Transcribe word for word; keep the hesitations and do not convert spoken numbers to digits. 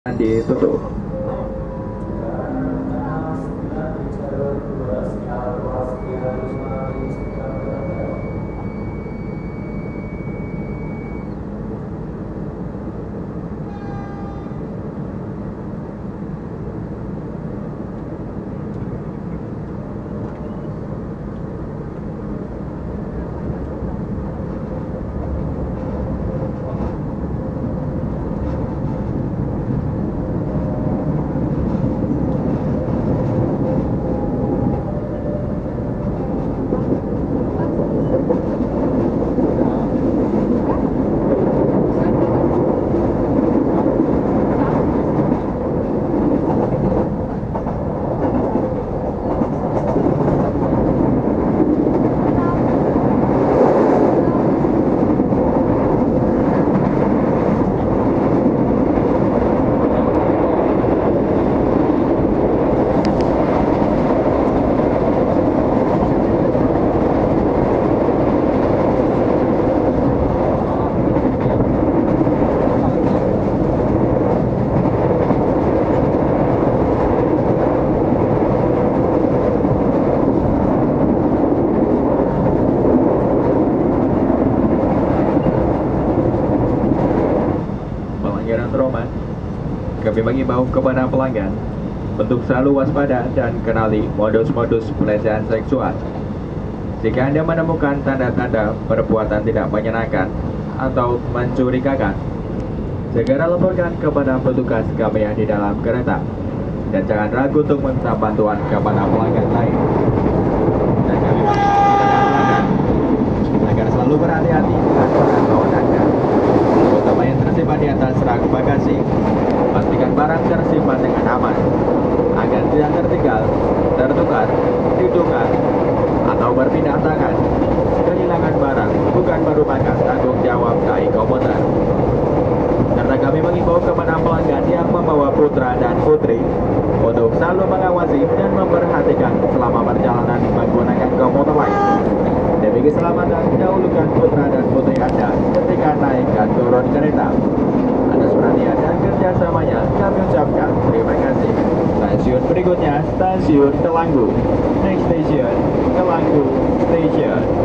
ditutup. Roman, kami mengimbau kepada pelanggan untuk selalu waspada dan kenali modus-modus pelecehan seksual. Jika Anda menemukan tanda-tanda perbuatan tidak menyenangkan atau mencurigakan, segera laporkan kepada petugas kami yang di dalam kereta, dan jangan ragu untuk meminta bantuan kepada pelanggan lain. Dan kami mengimbau kepada pelanggan agar selalu berhati-hati dengan barang bawaan Anda, terutama yang tersimpan di atas rak bagasi. Pastikan barang tersimpan dengan aman agar tidak tertinggal, tertukar, ditukar, atau berpindah tangan. Kehilangan barang bukan merupakan tanggung jawab dari komuter. Karena kami mengimbau kepada pelanggan yang membawa putra dan putri untuk selalu mengawasi dan memperhatikan selama perjalanan menggunakan komuter lain. Demi keselamatan, dahulukan putra dan putri Anda ketika naik dan turun kereta. Atas perhatian dan kerjasamanya kami ucapkan terima kasih. Stasiun berikutnya, Stasiun Telanggu. Next station, Telanggu Station.